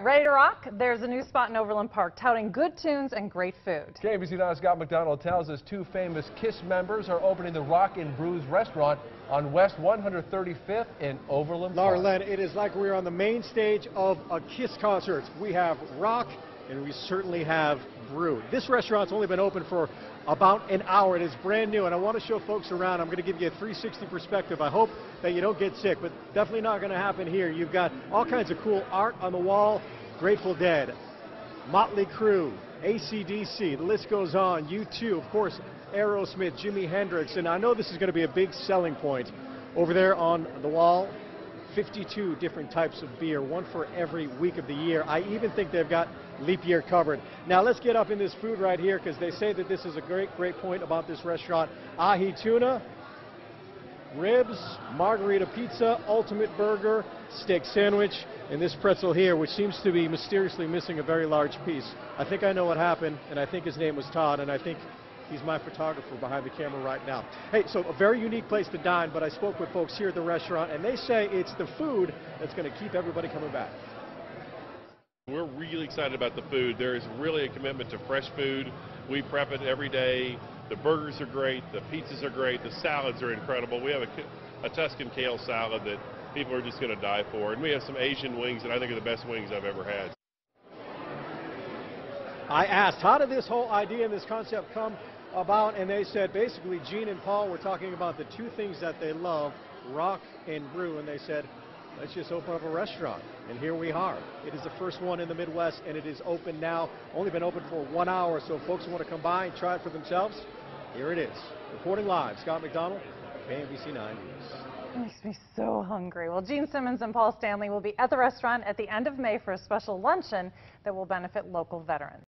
ready to rock? There's a new spot in Overland Park touting good tunes and great food. KMBC Now's Scott McDonald tells us two famous KISS members are opening the Rock and Brews restaurant on West 135th in Overland Park. Laura Len, it is like we're on the main stage of a KISS concert. We have rock and we certainly have brew. This restaurant's only been open for about an hour. It is brand new, and I want to show folks around. I'm going to give you a 360 perspective. I hope that you don't get sick, but definitely not going to happen here. You've got all kinds of cool art on the wall. Grateful Dead, Motley Crue, AC/DC, the list goes on. U2, of course, Aerosmith, Jimi Hendrix, and I know this is going to be a big selling point. Over there on the wall, 52 different types of beer, one for every week of the year. I even think they've got leap year covered. Now let's get up in this food right here, because they say that this is a great point about this restaurant. Ahi tuna, ribs, margarita pizza, ultimate burger, steak sandwich, and this pretzel here, which seems to be mysteriously missing a very large piece. I think I know what happened, and I think his name was Todd, and I think he's my photographer behind the camera right now. Hey, so a very unique place to dine, but I spoke with folks here at the restaurant, and they say it's the food that's going to keep everybody coming back. We're really excited about the food. There is really a commitment to fresh food. We prep it every day. The burgers are great. The pizzas are great. The salads are incredible. We have a Tuscan kale salad that people are just going to die for. And we have some Asian wings that I think are the best wings I've ever had. I asked, how did this whole idea and this concept come about? And they said, basically, Gene and Paul were talking about the two things that they love, rock and brew. And they said, let's just open up a restaurant. And here we are. It is the first one in the Midwest, and it is open now. Only been open for 1 hour, so if folks want to come by and try it for themselves, here it is. Reporting live, Scott McDonald, KMBC 9 News. It makes me so hungry. Well, Gene Simmons and Paul Stanley will be at the restaurant at the end of May for a special luncheon that will benefit local veterans.